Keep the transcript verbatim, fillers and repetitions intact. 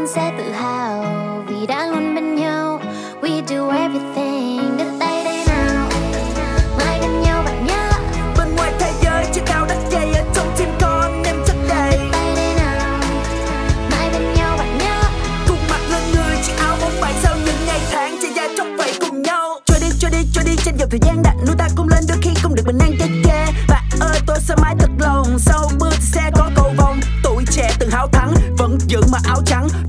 sẽ tự hào vì đã luôn bên nhau. We do everything, đưa tay đây nào, mãi gần nhau bạn nhớ. Bên ngoài thế giới trên cao đất dày, ở trong tim con em chất đầy. Đưa tay đây nào, mãi bên nhau bạn nhớ. Cùng mặt lên người chiếc áo bóng bạn, sau những ngày tháng chạy dài trong vậy cùng nhau. Trôi đi trôi đi trôi đi trên dòng thời gian đặt nuôi ta cùng lên, đôi khi không được bình an chết chê. Bạn ơi tôi sẽ mãi thật lòng, sau mưa thì sẽ có cầu vồng. Tuổi trẻ tự hào thắng vẫn giữ mà áo trắng,